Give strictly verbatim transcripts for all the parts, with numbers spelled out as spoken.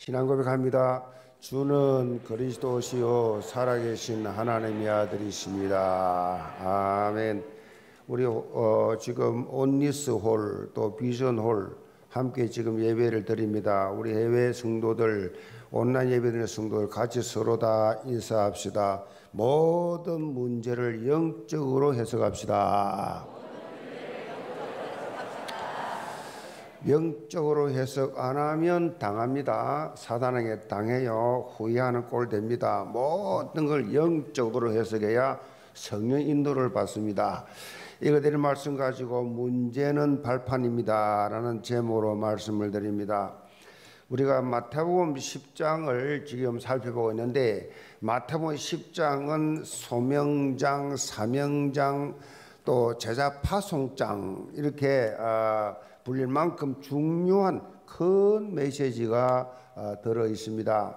신앙 고백합니다. 주는 그리스도시요 살아계신 하나님의 아들이십니다. 아멘. 우리 어, 지금 온리스홀 또 비전홀 함께 지금 예배를 드립니다. 우리 해외 성도들, 온라인 예배드리는 성도들 같이 서로 다 인사합시다. 모든 문제를 영적으로 해석합시다. 영적으로 해석 안 하면 당합니다. 사단에게 당해요. 후회하는 꼴 됩니다. 모든 걸 영적으로 해석해야 성령 인도를 받습니다. 이거들 말씀 가지고 문제는 발판입니다 라는 제목으로 말씀을 드립니다. 우리가 마태복음 십 장을 지금 살펴보고 있는데, 마태복음 십 장은 소명장, 사명장, 또 제자 파송장 이렇게 불릴 만큼 중요한 큰 메시지가 들어 있습니다.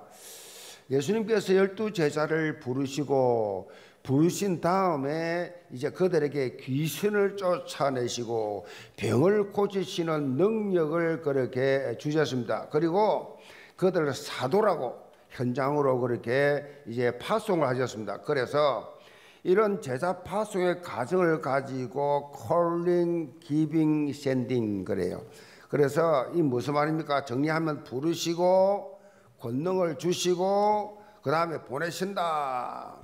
예수님께서 열두 제자를 부르시고 부르신 다음에 이제 그들에게 귀신을 쫓아내시고 병을 고치시는 능력을 그렇게 주셨습니다. 그리고 그들을 사도라고 현장으로 그렇게 이제 파송을 하셨습니다. 그래서 이런 제자 파송의 과정을 가지고 calling, giving, sending 그래요. 그래서 이 무슨 말입니까? 정리하면 부르시고 권능을 주시고 그 다음에 보내신다.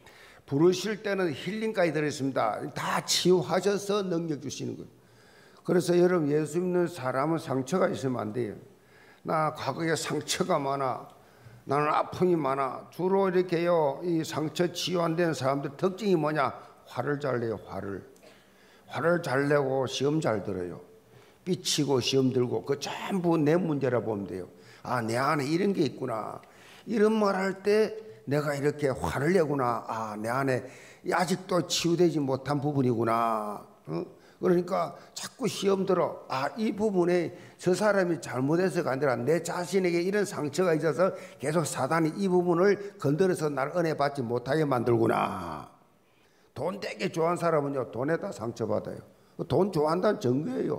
부르실 때는 힐링까지 들어있습니다. 다 치유하셔서 능력 주시는 거예요. 그래서 여러분, 예수 믿는 사람은 상처가 있으면 안 돼요. 나 과거에 상처가 많아, 나는 아픔이 많아. 주로 이렇게요, 이 상처 치유 안 된 사람들 특징이 뭐냐? 화를 잘 내요. 화를 화를 잘 내고 시험 잘 들어요. 삐치고 시험 들고 그 전부 내 문제라 보면 돼요. 아, 내 안에 이런 게 있구나. 이런 말 할 때 내가 이렇게 화를 내구나. 아, 내 안에 아직도 치유되지 못한 부분이구나. 어? 그러니까 자꾸 시험 들어. 아, 이 부분에 저 사람이 잘못해서가 아니라 내 자신에게 이런 상처가 있어서 계속 사단이 이 부분을 건드려서 날 은혜 받지 못하게 만들구나. 돈 되게 좋아하는 사람은요, 돈에다 상처받아요. 돈 좋아한다는 증거예요.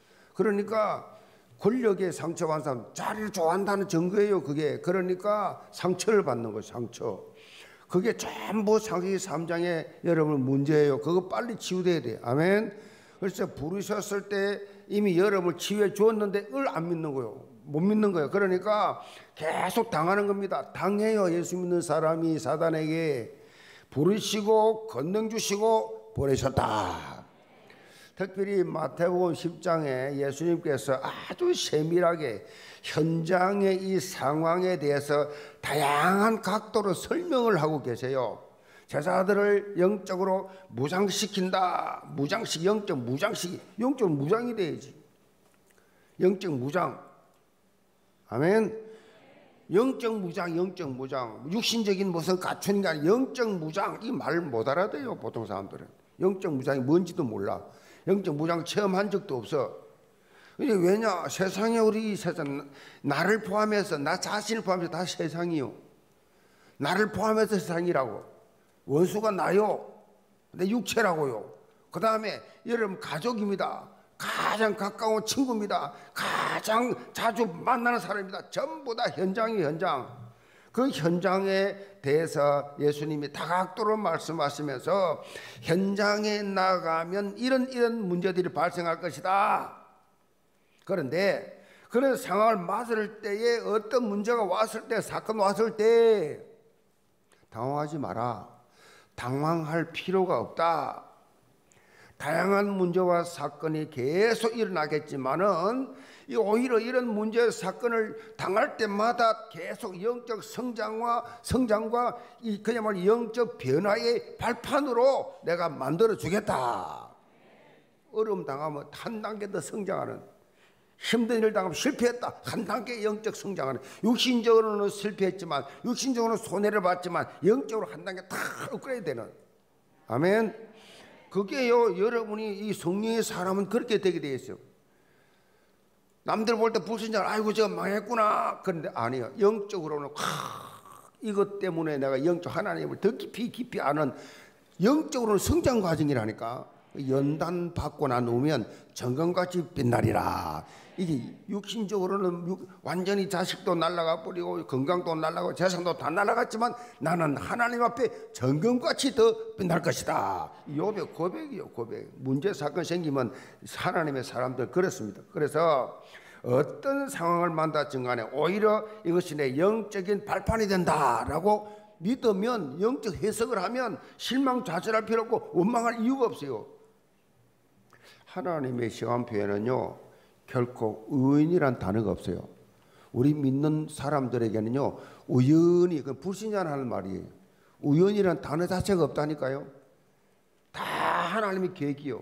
그러니까 권력에 상처받은 사람 자리를 좋아한다는 증거예요. 그게. 그러니까 상처를 받는 거예요. 상처. 그게 전부 창세기 삼 장의 여러분 문제예요. 그거 빨리 치유돼야 돼요. 아멘. 그래서 부르셨을 때 이미 여러분을 치유해 주었는데 을 안 믿는 거예요. 못 믿는 거예요. 그러니까 계속 당하는 겁니다. 당해요. 예수 믿는 사람이 사단에게. 부르시고 권능 주시고 보내셨다. 특별히 마태복음 십 장에 예수님께서 아주 세밀하게 현장의 이 상황에 대해서 다양한 각도로 설명을 하고 계세요. 제자들을 영적으로 무장시킨다. 무장식, 영적 무장식, 영적 무장이 돼야지. 영적 무장. 아멘. 영적 무장, 영적 무장. 육신적인 무슨 갖추는 게 아니라 영적 무장. 이 말 못 알아들어요, 보통 사람들은. 영적 무장이 뭔지도 몰라. 영적 무장 체험한 적도 없어. 왜냐? 세상에 우리 세상, 나를 포함해서, 나 자신을 포함해서 다 세상이요. 나를 포함해서 세상이라고. 원수가 나요. 내 육체라고요. 그 다음에 여러분 가족입니다. 가장 가까운 친구입니다. 가장 자주 만나는 사람입니다. 전부 다 현장이 현장. 그 현장에 대해서 예수님이 다각도로 말씀하시면서 현장에 나가면 이런 이런 문제들이 발생할 것이다. 그런데 그런 상황을 맞을 때에 어떤 문제가 왔을 때, 사건 왔을 때 당황하지 마라. 당황할 필요가 없다. 다양한 문제와 사건이 계속 일어나겠지만은 오히려 이런 문제 사건을 당할 때마다 계속 영적 성장과 성장과 이 그야말로 영적 변화의 발판으로 내가 만들어 주겠다. 어려움 당하면 한 단계 더 성장하는, 힘든 일 당하면 실패했다. 한 단계 영적 성장하는. 육신적으로는 실패했지만, 육신적으로는 손해를 봤지만 영적으로 한 단계 다 업그레이드 되는. 아멘. 그게요, 여러분이 이 성령의 사람은 그렇게 되게 되어 있어요. 남들 볼 때 불신자, 아이고 저 망했구나. 그런데 아니요, 영적으로는 하, 이것 때문에 내가 영적 하나님을 더 깊이 깊이 아는 영적으로는 성장 과정이라니까. 연단 받고 난 후면 정금같이 빛나리라. 이게 육신적으로는 완전히 자식도 날아가 버리고 건강도 날아가고 재산도 다 날아갔지만 나는 하나님 앞에 정금같이 더 빛날 것이다. 욥의 고백이요, 고백. 문제 사건 생기면 하나님의 사람들 그렇습니다. 그래서 어떤 상황을 만났든 간에 오히려 이것이 내 영적인 발판이 된다라고 믿으면, 영적 해석을 하면 실망 좌절할 필요 없고 원망할 이유가 없어요. 하나님의 시간표에는요 결코 의인이란 단어가 없어요. 우리 믿는 사람들에게는요 우연히, 그 불신자라는 말이에요. 우연이란 단어 자체가 없다니까요. 다 하나님의 계획이요.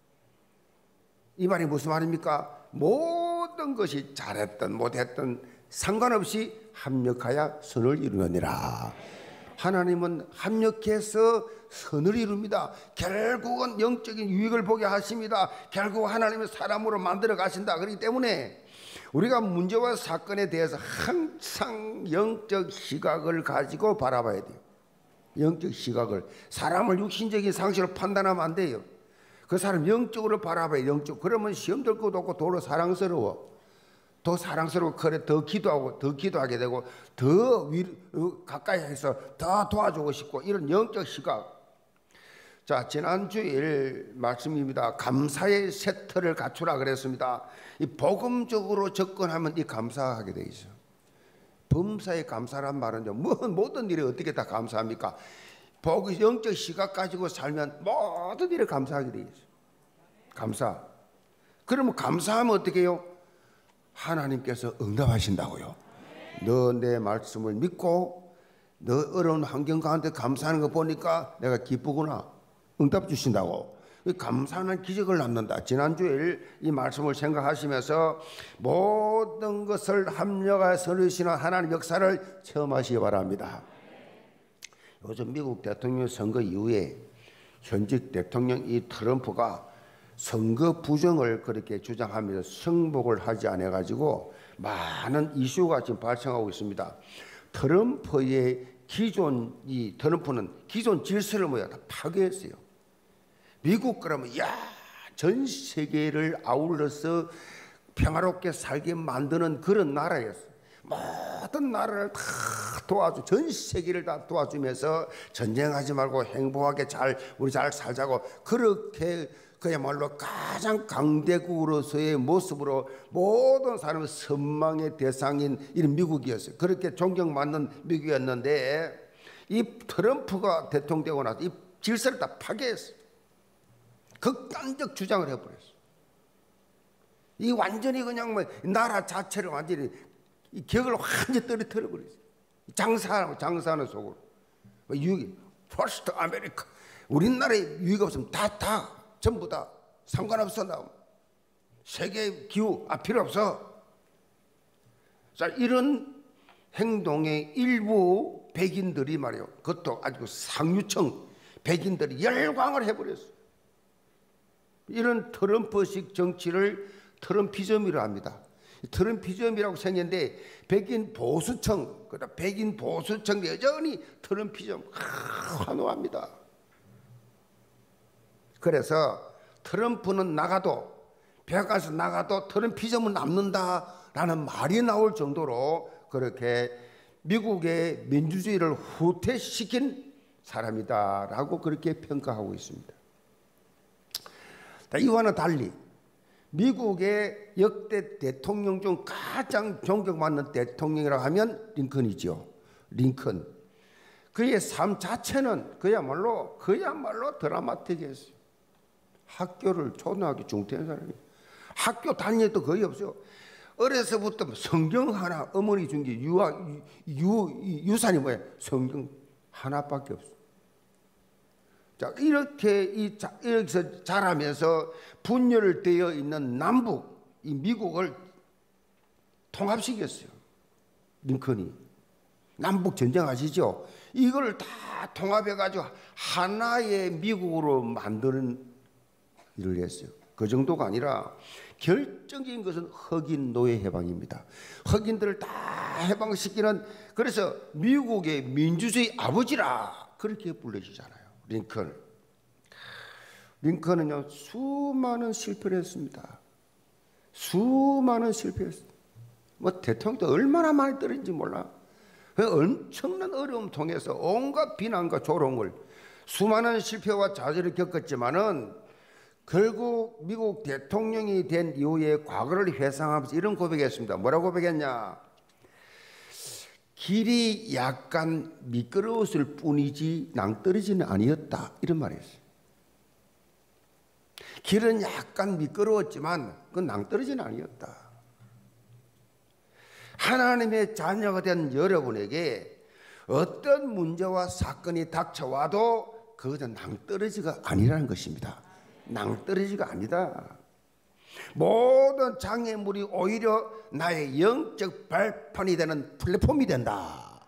이 말이 무슨 말입니까? 모든 것이 잘했든 못했든 상관없이 합력하여 선을 이루느니라. 하나님은 합력해서 선을 이룹니다. 결국은 영적인 유익을 보게 하십니다. 결국 하나님의 사람으로 만들어 가신다. 그렇기 때문에 우리가 문제와 사건에 대해서 항상 영적 시각을 가지고 바라봐야 돼요. 영적 시각을. 사람을 육신적인 상식으로 판단하면 안 돼요. 그 사람 영적으로 바라봐야 영적. 그러면 시험 들 것도 없고 도로 사랑스러워. 더 사랑스러워. 그래 더 기도하고 더 기도하게 되고 더 위, 가까이 해서 더 도와주고 싶고, 이런 영적 시각. 자, 지난주일 말씀입니다. 감사의 세트를 갖추라 그랬습니다. 이 복음적으로 접근하면 이 감사하게 돼 있어요. 범사에 감사란 말은요, 모든 일에 어떻게 다 감사합니까? 복, 영적 시각 가지고 살면 모든 일에 감사하게 돼 있어요. 감사. 그러면 감사하면 어떻게 해요? 하나님께서 응답하신다고요. 너 내 말씀을 믿고 너 어려운 환경 가운데 감사하는 거 보니까 내가 기쁘구나. 응답 주신다고. 감사하는 기적을 낳는다. 지난주에 이 말씀을 생각하시면서 모든 것을 합력하여 선으시는 하나님 역사를 체험하시기 바랍니다. 요즘 미국 대통령 선거 이후에 현직 대통령 이 트럼프가 선거 부정을 그렇게 주장하면서 승복을 하지 않아 가지고 많은 이슈가 지금 발생하고 있습니다. 트럼프의 기존 이 트럼프는 기존 질서를 뭐야 다 파괴했어요. 미국 그러면 야, 전 세계를 아울러서 평화롭게 살게 만드는 그런 나라였어요. 모든 나라를 다 도와주, 전 세계를 다 도와주면서 전쟁하지 말고 행복하게 잘 우리 잘 살자고, 그렇게 그야말로 가장 강대국으로서의 모습으로 모든 사람의 선망의 대상인 이런 미국이었어요. 그렇게 존경받는 미국이었는데 이 트럼프가 대통령 되고 나서 이 질서를 다 파괴했어요. 극단적 주장을 해버렸어요. 이 완전히 그냥 뭐 나라 자체를 완전히 이 격을 완전히 떨어뜨려 버렸어요. 장사하는 장사하는 속으로 유익, 퍼스트 아메리카, 우리나라에 유익 없으면 다 다 전부 다 상관없어. 나 세계 기후 아 필요 없어. 자, 이런 행동의 일부 백인들이 말이에요. 그것도 아주 상류층 백인들이 열광을 해버렸어요. 이런 트럼프식 정치를 트럼피즘이라고 합니다. 트럼피즘이라고 생겼는데 백인 보수층, 그다음 백인 보수층 여전히 트럼피즘 환호합니다. 그래서 트럼프는 나가도 백악관에서 나가도 트럼피즘은 남는다라는 말이 나올 정도로 그렇게 미국의 민주주의를 후퇴시킨 사람이다라고 그렇게 평가하고 있습니다. 이와는 달리 미국의 역대 대통령 중 가장 존경받는 대통령이라고 하면 링컨이죠. 링컨. 그의 삶 자체는 그야말로 그야말로 드라마틱했어요. 학교를 초등학교 중퇴한 사람이 학교 다니는 거의 없어요. 어려서부터 성경 하나, 어머니 준 게 유아 유 유산이 뭐야? 성경 하나밖에 없어. 자, 이렇게 이 자, 이렇게 자라면서 분열되어 있는 남북 이 미국을 통합시켰어요. 링컨이 남북 전쟁 아시죠? 이걸 다 통합해 가지고 하나의 미국으로 만드는 일을 했어요. 그 정도가 아니라 결정적인 것은 흑인 노예 해방입니다. 흑인들을 다 해방시키는, 그래서 미국의 민주주의 아버지라 그렇게 불러주잖아요. 링컨. 링컨은요 수많은 실패를 했습니다. 수많은 실패했습니다. 뭐 대통령도 얼마나 많이 떨어진지 몰라. 엄청난 어려움 통해서 온갖 비난과 조롱을, 수많은 실패와 좌절을 겪었지만은 결국 미국 대통령이 된 이후에 과거를 회상하면서 이런 고백했습니다. 뭐라고 고백했냐? 길이 약간 미끄러웠을 뿐이지 낭떠러지는 아니었다, 이런 말이었어요. 길은 약간 미끄러웠지만 그건 낭떠러지는 아니었다. 하나님의 자녀가 된 여러분에게 어떤 문제와 사건이 닥쳐와도 그것은 낭떠러지가 아니라는 것입니다. 낭떠러지가 아니다. 모든 장애물이 오히려 나의 영적 발판이 되는 플랫폼이 된다.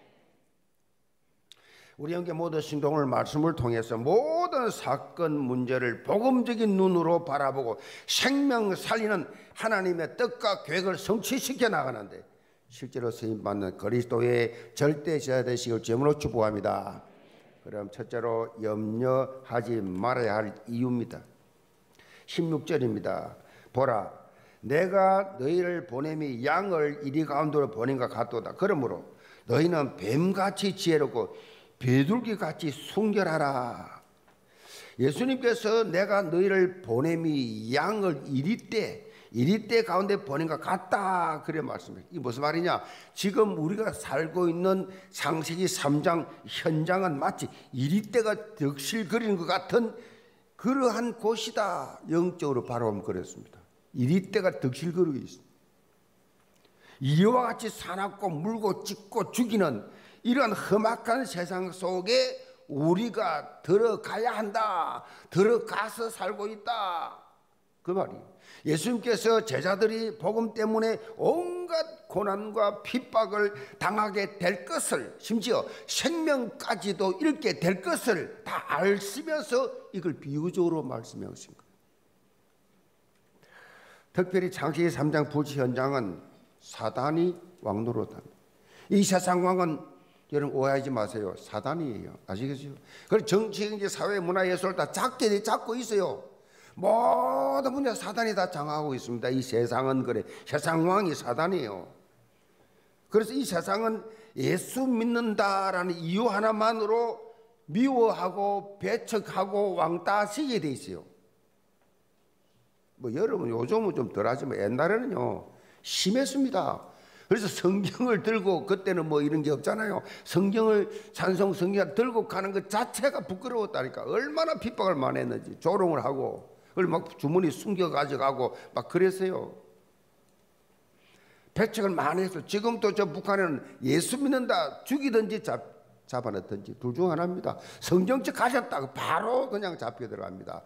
우리 형제 모두 신동을 말씀을 통해서 모든 사건 문제를 복음적인 눈으로 바라보고 생명 살리는 하나님의 뜻과 계획을 성취시켜 나가는데 실제로 쓰임받는 그리스도의 절대제자 되시길 주님으로 축복합니다. 그럼 첫째로 염려하지 말아야 할 이유입니다. 십육 절입니다. 보라, 내가 너희를 보냄이 양을 이리 가운데로 보낸 것 같도다. 그러므로 너희는 뱀같이 지혜롭고 비둘기같이 순결하라. 예수님께서 내가 너희를 보냄이 양을 이리때 이리때 가운데 보낸 것 같다, 그래 말씀해요. 이게 무슨 말이냐? 지금 우리가 살고 있는 창세기 삼 장 현장은 마치 이리때가 득실거리는 것 같은 그러한 곳이다. 영적으로 바라보면 그렇습니다. 이리때가 득실거리고 있습니다. 이와 같이 사납고 물고 찢고 죽이는 이런 험악한 세상 속에 우리가 들어가야 한다. 들어가서 살고 있다, 그 말이에요. 예수님께서 제자들이 복음 때문에 온갖 고난과 핍박을 당하게 될 것을, 심지어 생명까지도 잃게 될 것을 다 아시면서 이걸 비유적으로 말씀하고 있습니다. 특별히 창세기 삼 장 부지 현장은 사단이 왕노릇합니다. 이 세상 왕은 여러분 오해하지 마세요. 사단이에요. 아시겠어요? 그리고 정치, 경제, 사회, 문화, 예술 다 잡게 잡고 있어요. 모든 분야 사단이 다 장악하고 있습니다. 이 세상은 그래. 세상 왕이 사단이에요. 그래서 이 세상은 예수 믿는다라는 이유 하나만으로 미워하고 배척하고 왕따시게 돼 있어요. 뭐 여러분 요즘은 좀 덜하지만 옛날에는요 심했습니다. 그래서 성경을 들고, 그때는 뭐 이런 게 없잖아요. 성경을, 찬송 성경을 들고 가는 것 자체가 부끄러웠다니까. 얼마나 핍박을 많이 했는지. 조롱을 하고 그걸 막 주머니 숨겨 가져가고 막 그랬어요. 배척을 많이 했어요. 지금도 저 북한에는 예수 믿는다 죽이든지 잡, 잡아넣든지 둘 중 하나입니다. 성경책 가졌다고 바로 그냥 잡혀 들어갑니다.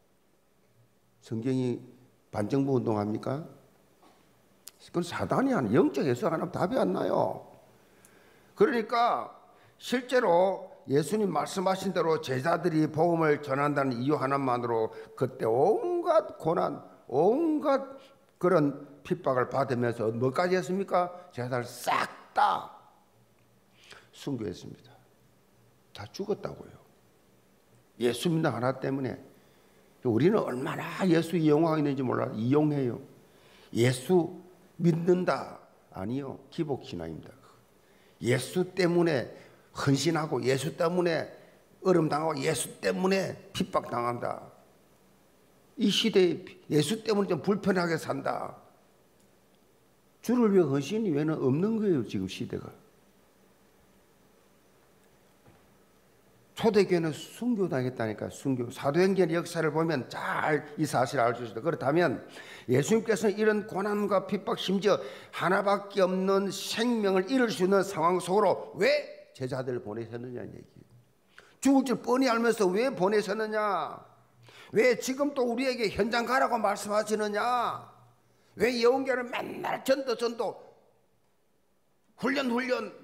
성경이 반정부 운동합니까? 그건 사단이 하는, 영적 해석 안 하면 답이 안 나요. 그러니까 실제로 예수님 말씀하신 대로 제자들이 복음을 전한다는 이유 하나만으로 그때 온갖 고난, 온갖 그런 핍박을 받으면서 뭐까지 했습니까? 제자들 싹 다 순교했습니다. 다 죽었다고요. 예수 믿는 하나 때문에. 우리는 얼마나 예수 이용하고 있는지 몰라. 이용해요. 예수 믿는다 아니요, 기복신앙입니다. 예수 때문에 헌신하고 예수 때문에 어려움당하고 예수 때문에 핍박당한다. 이 시대에 예수 때문에 좀 불편하게 산다. 주를 위해 헌신이 왜는 없는 거예요. 지금 시대가. 초대교회는 순교당했다니까. 순교. 사도행전 역사를 보면 잘 이 사실을 알 수 있습니다. 그렇다면 예수님께서는 이런 고난과 핍박, 심지어 하나밖에 없는 생명을 잃을 수 있는 상황 속으로 왜 제자들을 보내셨느냐는 얘기예요. 죽을 줄 뻔히 알면서 왜 보내셨느냐? 왜 지금 또 우리에게 현장 가라고 말씀하시느냐? 왜 예언계를 맨날 전도 전도 훈련 훈련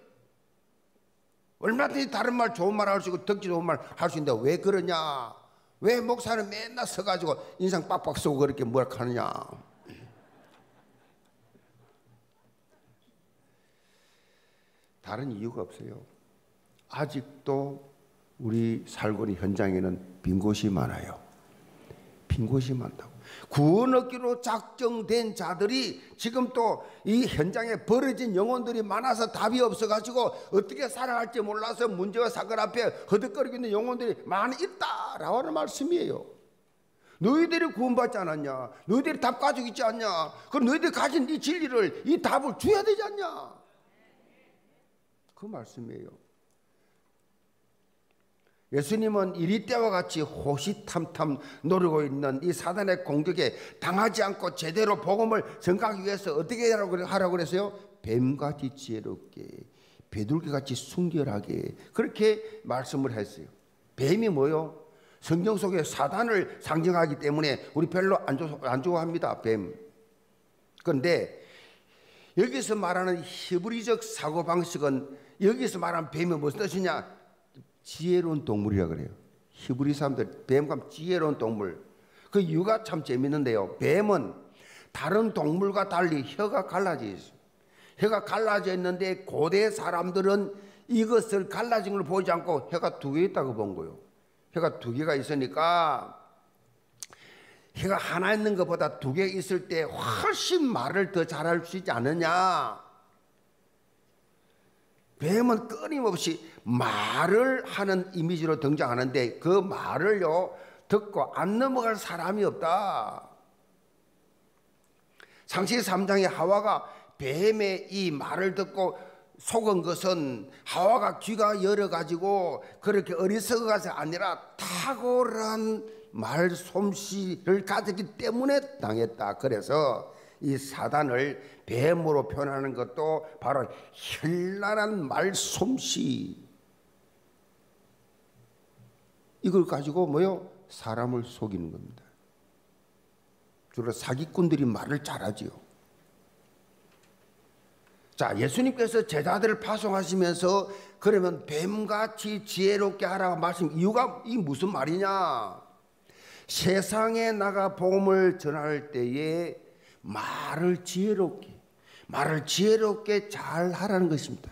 얼마든지 다른 말 좋은 말 할 수 있고 듣기 좋은 말 할 수 있는데 왜 그러냐? 왜 목사는 맨날 서가지고 인상 빡빡 쓰고 그렇게 뭘 하느냐? 다른 이유가 없어요. 아직도 우리 살고 있는 현장에는 빈 곳이 많아요. 빈 곳이 많다고. 구원 얻기로 작정된 자들이 지금 또 이 현장에 벌어진 영혼들이 많아서 답이 없어가지고 어떻게 살아갈지 몰라서 문제와 사건 앞에 허덕거리고 있는 영혼들이 많이 있다라고 하는 말씀이에요. 너희들이 구원받지 않았냐? 너희들이 답 가지고 있지 않냐? 그럼 너희들이 가진 이 진리를, 이 답을 줘야 되지 않냐? 그 말씀이에요. 예수님은 이리 때와 같이 호시탐탐 노리고 있는 이 사단의 공격에 당하지 않고 제대로 복음을 전가하기 위해서 어떻게 하라고 그랬어요? 뱀같이 지혜롭게, 비둘기같이 순결하게, 그렇게 말씀을 했어요. 뱀이 뭐요? 성경 속에 사단을 상징하기 때문에 우리 별로 안, 좋, 안 좋아합니다. 뱀. 그런데 여기서 말하는 히브리적 사고방식은, 여기서 말하는 뱀이 무슨 뜻이냐? 지혜로운 동물이라 그래요. 히브리 사람들 뱀과 지혜로운 동물. 그 이유가 참 재밌는데요. 뱀은 다른 동물과 달리 혀가 갈라져 있어요. 혀가 갈라져 있는데 고대 사람들은 이것을 갈라진 걸 보지 않고 혀가 두 개 있다고 본 거예요. 혀가 두 개가 있으니까 혀가 하나 있는 것보다 두 개 있을 때 훨씬 말을 더 잘할 수 있지 않느냐. 뱀은 끊임없이 말을 하는 이미지로 등장하는데 그 말을요 듣고 안 넘어갈 사람이 없다. 창세기 삼 장에 하와가 뱀의 이 말을 듣고 속은 것은 하와가 귀가 열어가지고 그렇게 어리석어가서 아니라 탁월한 말솜씨를 가졌기 때문에 당했다. 그래서 이 사단을 뱀으로 표현하는 것도 바로 현란한 말솜씨, 이걸 가지고 뭐요? 사람을 속이는 겁니다. 주로 사기꾼들이 말을 잘하지요. 자, 예수님께서 제자들을 파송하시면서 그러면 뱀같이 지혜롭게 하라고 말씀, 이유가 이 무슨 말이냐? 세상에 나가 복음을 전할 때에 말을 지혜롭게, 말을 지혜롭게 잘 하라는 것입니다.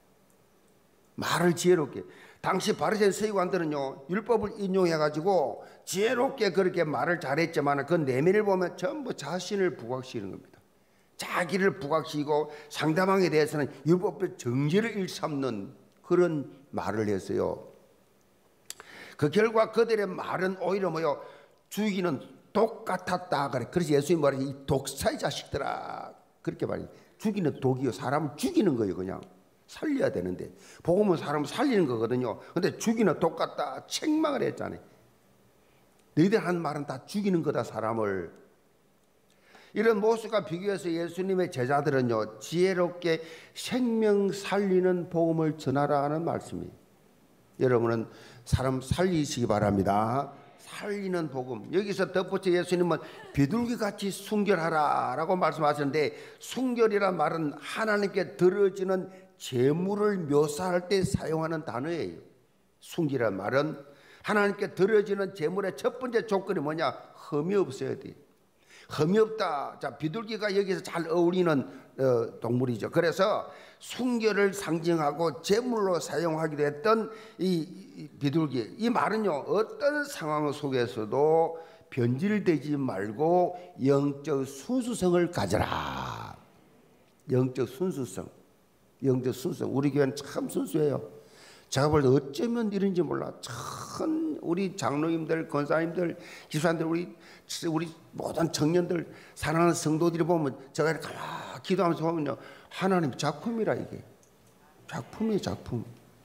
말을 지혜롭게. 당시 바리새인 서기관들은요 율법을 인용해가지고 지혜롭게 그렇게 말을 잘했지만 그 내면을 보면 전부 자신을 부각시키는 겁니다. 자기를 부각시키고 상대방에 대해서는 율법의 정죄를 일삼는 그런 말을 했어요. 그 결과 그들의 말은 오히려 뭐요? 죽이는 독 같았다 그래. 그래서 예수님이 말하지 이 독사의 자식들아, 그렇게 말해요. 죽이는 독이요, 사람을 죽이는 거예요. 그냥 살려야 되는데 복음은 사람을 살리는 거거든요. 근데 죽이는 독 같다 책망을 했잖아요. 너희들 한 말은 다 죽이는 거다, 사람을. 이런 모습과 비교해서 예수님의 제자들은요 지혜롭게 생명 살리는 복음을 전하라 하는 말씀이에요. 여러분은 사람 살리시기 바랍니다. 살리는 복음. 여기서 덧붙여 예수님은 비둘기같이 순결하라 라고 말씀하셨는데, 순결이란 말은 하나님께 드려지는 제물을 묘사할 때 사용하는 단어예요. 순결이란 말은 하나님께 드려지는 제물의 첫 번째 조건이 뭐냐? 흠이 없어야 돼. 흠이 없다. 자, 비둘기가 여기서 잘 어울리는 어, 동물이죠. 그래서 순결을 상징하고 제물로 사용하기도 했던 이, 이 비둘기, 이 말은요 어떤 상황 속에서도 변질되지 말고 영적 순수성을 가져라. 영적 순수성, 영적 순수성. 우리 교회는 참 순수해요. 제가 볼 때 어쩌면 이런지 몰라. 참 우리 장로님들, 권사님들, 기수님들, 우리 우리 모든 청년들, 사랑하는 성도들이 보면 제가 가만히 기도하면서 보면요 하나님 작품이라. 이게 작품이에요, 작품.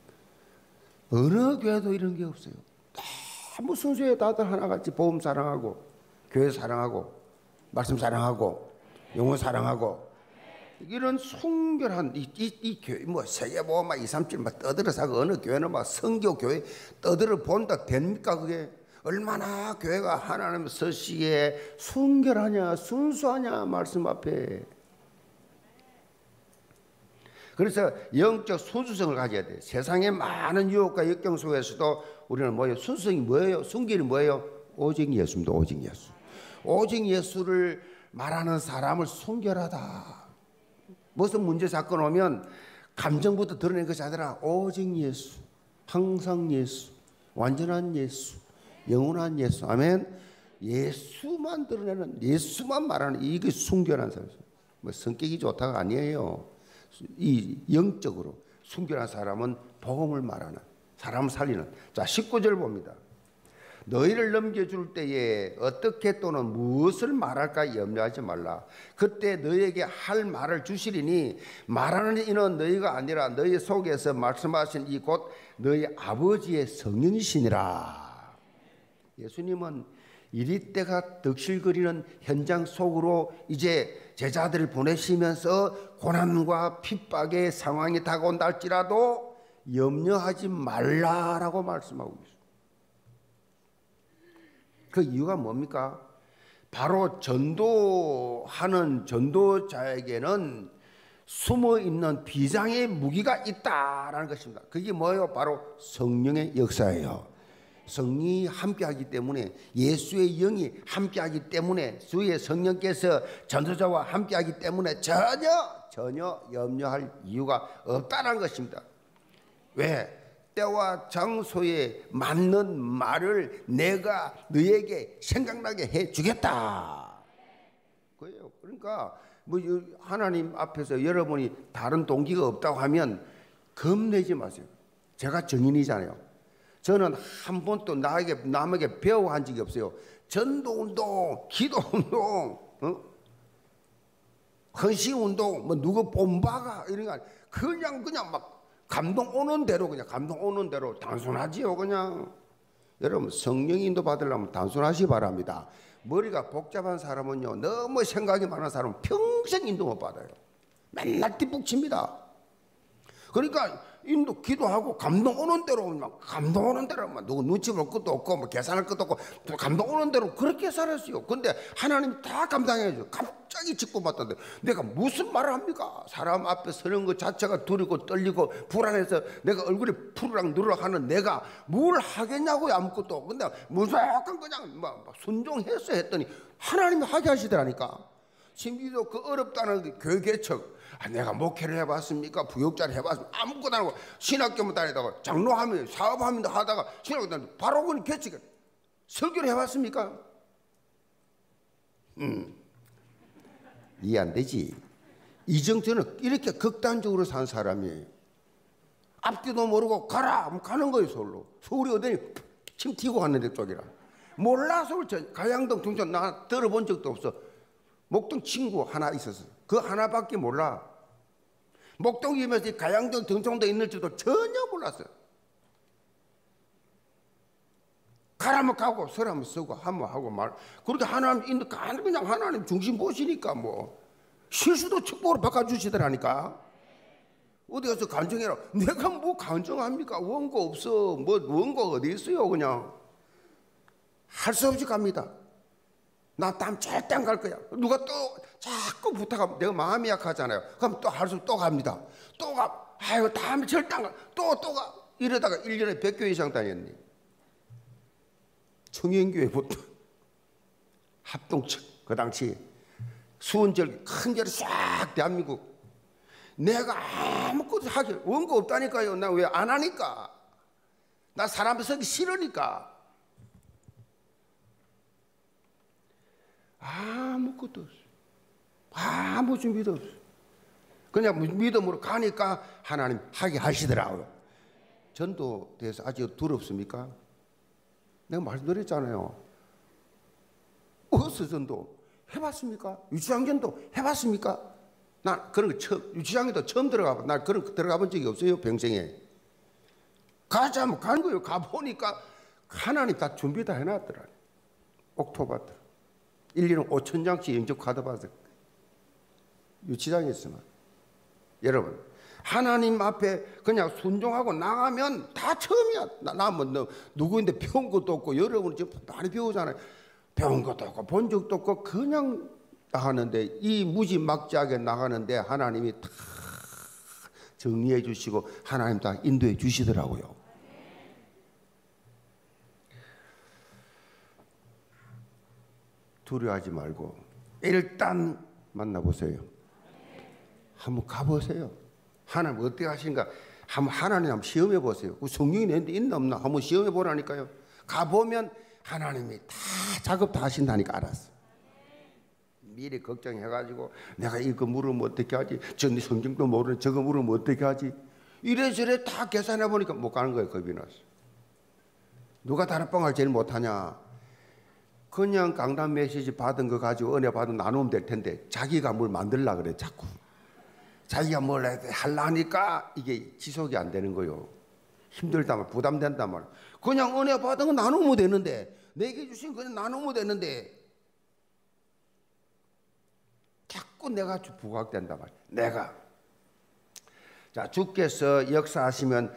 어느 교회도 이런 게 없어요. 너무 순수해요. 다들 하나같이 복음 사랑하고 교회 사랑하고 말씀 사랑하고 영혼 사랑하고 이런 순결한 이, 이, 이 교회 뭐 세계보험 막 이삼칠 막 떠들어서 하고 어느 교회는 막 성교 교회 떠들어 본다 됩니까? 그게 얼마나 교회가 하나님 서시기에 순결하냐 순수하냐 말씀 앞에. 그래서 영적 순수성을 가져야 돼. 세상의 많은 유혹과 역경 속에서도 우리는 뭐예요? 순수성이 뭐예요? 순결이 뭐예요? 오직 예수입니다. 오직 예수. 오직 예수를 말하는 사람을 순결하다. 무슨 문제 사건 오면 감정부터 드러낸 것이 아니라 오직 예수, 항상 예수, 완전한 예수, 영원한 예수. 아멘. 예수만 드러내는, 예수만 말하는 이게 순결한 사람. 뭐 성격이 좋다가 아니에요. 이 영적으로 순결한 사람은 복음을 말하는, 사람을 살리는. 자, 십구 절 봅니다. 너희를 넘겨줄 때에 어떻게 또는 무엇을 말할까 염려하지 말라. 그때 너희에게 할 말을 주시리니 말하는 이는 너희가 아니라 너희 속에서 말씀하신 이 곧 너희 아버지의 성령이시니라. 예수님은 이리 때가 득실거리는 현장 속으로 이제 제자들을 보내시면서 고난과 핍박의 상황이 다가온다 할지라도 염려하지 말라라고 말씀하고 있습니다. 그 이유가 뭡니까? 바로 전도하는 전도자에게는 숨어있는 비장의 무기가 있다라는 것입니다. 그게 뭐예요? 바로 성령의 역사예요. 성령이 함께하기 때문에, 예수의 영이 함께하기 때문에, 주의 성령께서 전도자와 함께하기 때문에 전혀 전혀 염려할 이유가 없다는 것입니다. 왜? 때와 장소에 맞는 말을 내가 너에게 생각나게 해주겠다. 그래요. 그러니까 뭐 하나님 앞에서 여러분이 다른 동기가 없다고 하면 겁내지 마세요. 제가 증인이잖아요. 저는 한 번도 나에게 남에게 배워한 적이 없어요. 전도운동, 기도운동, 어? 헌신운동, 뭐 누구 본바가 이런 거 그냥 그냥 막 감동 오는 대로, 그냥 감동 오는 대로 단순하지요. 그냥 여러분 성령 인도 받으려면 단순하시 바랍니다. 머리가 복잡한 사람은요, 너무 생각이 많은 사람은 평생 인도 못 받아요. 맨날 뒷북칩니다. 그러니까 인도 기도하고 감동 오는 대로, 막 감동 오는 대로, 막 누구 눈치 볼 것도 없고, 뭐 계산할 것도 없고, 감동 오는 대로 그렇게 살았어요. 근데 하나님 다 감당해줘. 갑자기 직분받던데 내가 무슨 말을 합니까? 사람 앞에 서는 것 자체가 두리고 떨리고 불안해서 내가 얼굴이 푸르락 누르락 하는 내가 뭘 하겠냐고요, 아무것도. 근데 무조건 그냥 막 순종했어 했더니 하나님이 하게 하시더라니까. 심지어 그 어렵다는 그 교회 개척, 아, 내가 목회를 해봤습니까? 부역자를 해봤습니까? 아무것도 안 하고 신학교만 다니다가 장로하면 사업하면 하다가 신학교 다니다가 바로 그 개척, 설교를 해봤습니까? 음, 이해 안 되지. 이정철은 이렇게 극단적으로 산 사람이에요. 앞뒤도 모르고 가라 하면 가는 거예요. 서울로. 서울이 어디니 침 튀고 갔는데 쪽이라. 몰라. 서울 가양동 동천 나 들어본 적도 없어. 목동 친구 하나 있었어. 그 하나밖에 몰라. 목동이면서 가양동 등촌도 있는 줄도 전혀 몰랐어요. 가라면 가고 서라면 서고 하면 하고 말. 그렇게 하나님 있는 그냥 하나님 중심 보시니까 뭐 실수도 축복으로 바꿔주시더라니까. 어디 가서 간증해라. 내가 뭐 간증합니까? 원고 없어. 뭐 원고 어디 있어요? 그냥 할 수 없이 갑니다. 나 다음 절대 안 갈 거야. 누가 또 자꾸 부탁하면 내가 마음이 약하잖아요. 그럼 또 할 수 또 갑니다. 또 가. 아유 다음에 절대 안 가. 또 또 가. 이러다가 일 년에 백 교회 이상 다녔니. 청년교회부터 합동측 그 당시 수원절 큰 절이 싹 대한민국. 내가 아무것도 하기 원고 없다니까요. 나 왜 안 하니까. 나 사람 서기 싫으니까. 아무것도 없어. 아무 준비도 없어. 그냥 믿음으로 가니까 하나님 하게 하시더라고요. 전도돼서 아직 두렵습니까? 내가 말씀드렸잖아요. 어서 전도 해봤습니까? 유치장전도 해봤습니까? 나 그런 거 처음, 유치장에도 처음 들어가, 나 그런 거 들어가 본 적이 없어요, 평생에. 가자면 간 거예요. 가보니까 하나님 다 준비 다 해놨더라. 옥토바트. 일 년에 오천 장씩 영접 카드 받았어요. 유치장에 있으면. 여러분, 하나님 앞에 그냥 순종하고 나가면 다 처음이야. 나, 나 뭐, 누구인데 배운 것도 없고, 여러분 지금 많이 배우잖아요. 배운 것도 없고, 본 적도 없고, 그냥 나가는데, 이 무지막지하게 나가는데, 하나님이 다 정리해 주시고, 하나님 다 인도해 주시더라고요. 두려워하지 말고 일단 만나보세요. 한번 가보세요. 하나님 어떻게 하신가 한번 하나님 한번 시험해 보세요. 성령이 내는데 있나 없나 한번 시험해 보라니까요. 가보면 하나님이 다 작업 다 하신다니까 알았어. 미리 걱정해가지고 내가 이거 물으면 어떻게 하지? 저 성경도 모르는 저거 물으면 어떻게 하지? 이래저래 다 계산해 보니까 못 가는 거예요. 겁이 났어. 누가 다락방을 제일 못하냐? 그냥 강단 메시지 받은 거 가지고 은혜 받은 나누면 될 텐데 자기가 뭘 만들려고 그래 자꾸. 자기가 뭘 하려니까 이게 지속이 안 되는 거요. 힘들다 말 부담된다 말. 그냥 은혜 받은 거 나누면 되는데 내게 주신 그냥 나누면 되는데 자꾸 내가 부각된다 말. 내가 자 주께서 역사하시면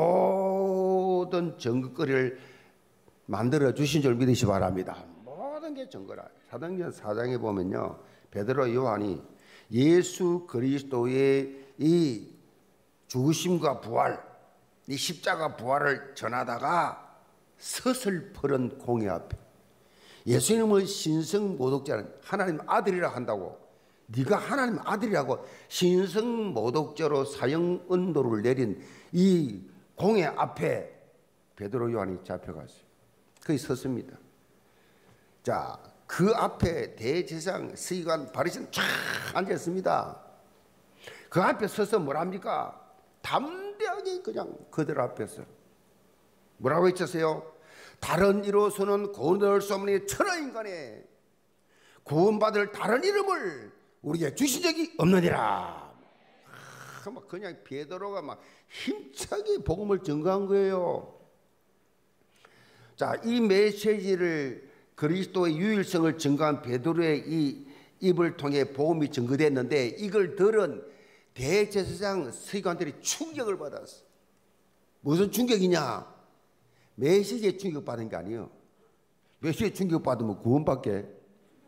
모든 증거거리를 만들어 주신 줄 믿으시 바랍니다. 모든 게 증거라. 사도행전 사 장에 보면요, 베드로 요한이 예수 그리스도의 이 죽으심과 부활, 이 십자가 부활을 전하다가 서슬퍼런 공회 앞에 예수님을 신성 모독자는 하나님 아들이라 한다고, 네가 하나님 아들이라고 신성 모독자로 사형 언도를 내린 이 공회 앞에 베드로 요한이 잡혀갔어요. 거기 섰습니다. 자, 그 앞에 대제사장 서기관 바리새인 쫙 앉았습니다. 그 앞에 서서 뭐랍니까? 담대하게 그냥 그들 앞에서 뭐라고 했었어요? 다른 이로서는 구원을 수 없는 천하인간에 구원받을 다른 이름을 우리에게 주신 적이 없느니라. 아, 막 그냥 베드로가 막 힘차게 복음을 증거한 거예요. 자, 이 메시지를 그리스도의 유일성을 증거한 베드로의 이 입을 통해 복음이 증거됐는데 이걸 들은 대제사장 서기관들이 충격을 받았어. 무슨 충격이냐? 메시지에 충격받은 게 아니에요. 메시지에 충격받으면 구원받게.